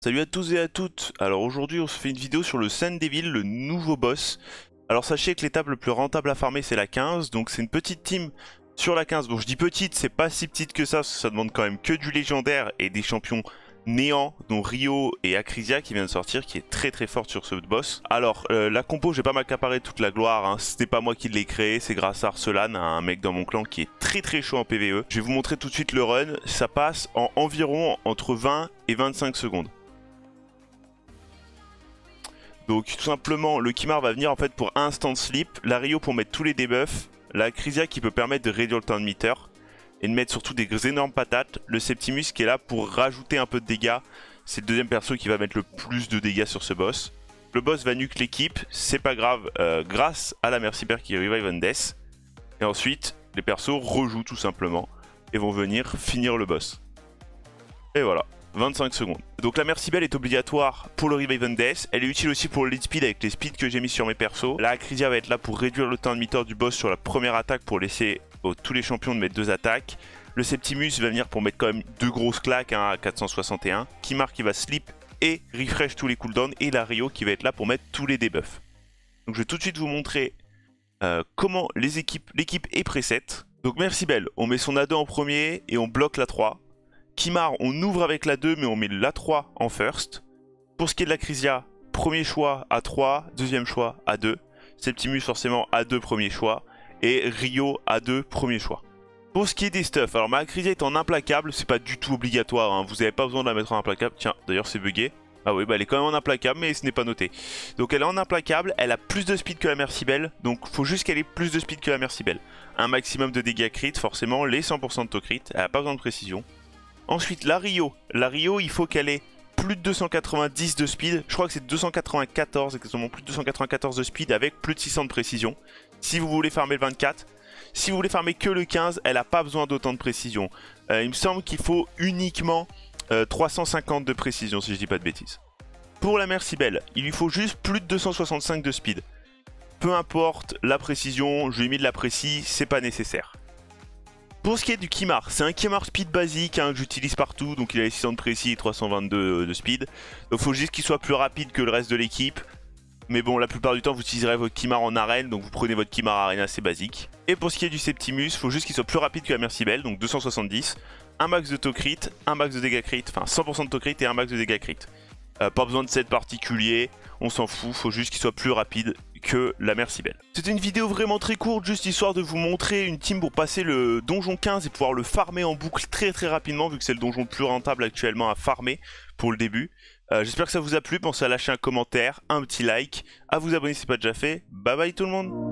Salut à tous et à toutes. Alors aujourd'hui on se fait une vidéo sur le Sun Devil, le nouveau boss. Alors sachez que l'étape le plus rentable à farmer c'est la 15, donc c'est une petite team sur la 15. Bon, je dis petite, c'est pas si petite que ça demande quand même que du légendaire et des champions néants, dont Rio et Acrisia qui vient de sortir, qui est très forte sur ce boss. Alors la compo, je vais pas m'accaparer toute la gloire, hein. Ce n'est pas moi qui l'ai créé, c'est grâce à Arcelan, un mec dans mon clan qui est très chaud en PvE. Je vais vous montrer tout de suite le run, ça passe en environ entre 20 et 25 secondes. Donc tout simplement, le Kimar va venir en fait pour instant sleep, la Rio pour mettre tous les debuffs, la Acrisia qui peut permettre de réduire le temps de meter, et de mettre surtout des énormes patates, le Septimus qui est là pour rajouter un peu de dégâts, c'est le deuxième perso qui va mettre le plus de dégâts sur ce boss. Le boss va nuke l'équipe, c'est pas grave, grâce à la Mercyber qui revive on death, et ensuite les persos rejouent tout simplement, et vont venir finir le boss. Et voilà. 25 secondes. Donc la Mercy Bell est obligatoire pour le Revive and Death. Elle est utile aussi pour le lead speed avec les speeds que j'ai mis sur mes persos. La Acrisia va être là pour réduire le temps de meter du boss sur la première attaque pour laisser tous les champions de mettre 2 attaques. Le Septimus va venir pour mettre quand même 2 grosses claques hein, à 461. Kimar qui va sleep et refresh tous les cooldowns. Et la Rio qui va être là pour mettre tous les debuffs. Donc je vais tout de suite vous montrer comment l'équipe est preset. Donc Mercy Bell, on met son A2 en premier et on bloque la 3. Kimar, on ouvre avec la 2, mais on met la 3 en first. Pour ce qui est de la Acrisia, premier choix A3, deuxième choix A2. Septimus, forcément A2, premier choix. Et Rio, A2, premier choix. Pour ce qui est des stuffs, alors ma Acrisia est en implacable, c'est pas du tout obligatoire, hein. Vous n'avez pas besoin de la mettre en implacable. Tiens, d'ailleurs c'est bugué. Ah oui, bah elle est quand même en implacable, mais ce n'est pas noté. Donc elle est en implacable, elle a plus de speed que la Mercy Bell, donc faut juste qu'elle ait plus de speed que la Mercy Bell. Un maximum de dégâts crit, forcément, les 100% de taux crit, elle a pas besoin de précision. Ensuite, la Rio, il faut qu'elle ait plus de 290 de speed. Je crois que c'est 294, exactement plus de 294 de speed avec plus de 600 de précision. Si vous voulez farmer le 24, si vous voulez farmer que le 15, elle n'a pas besoin d'autant de précision. Il me semble qu'il faut uniquement 350 de précision, si je dis pas de bêtises. Pour la Mercy Bell, il lui faut juste plus de 265 de speed. Peu importe la précision, je lui ai mis de la précis, c'est pas nécessaire. Pour ce qui est du Kimar, c'est un Kimar speed basique hein, que j'utilise partout, donc il a les 600 de précis et 322 de speed. Donc il faut juste qu'il soit plus rapide que le reste de l'équipe. Mais bon, la plupart du temps, vous utiliserez votre Kimar en arène, donc vous prenez votre Kimar arena, c'est basique. Et pour ce qui est du Septimus, il faut juste qu'il soit plus rapide que la Mercy Bell, donc 270. Un max de taux crit, un max de dégâts crit, enfin 100% de taux crit et un max de dégâts crit. Pas besoin de set particulier, on s'en fout, faut juste qu'il soit plus rapide que la Mercy Bell. C'était une vidéo vraiment très courte, juste histoire de vous montrer une team pour passer le donjon 15 et pouvoir le farmer en boucle très rapidement, vu que c'est le donjon le plus rentable actuellement à farmer pour le début. J'espère que ça vous a plu, pensez à lâcher un commentaire, un petit like, à vous abonner si ce n'est pas déjà fait. Bye bye tout le monde.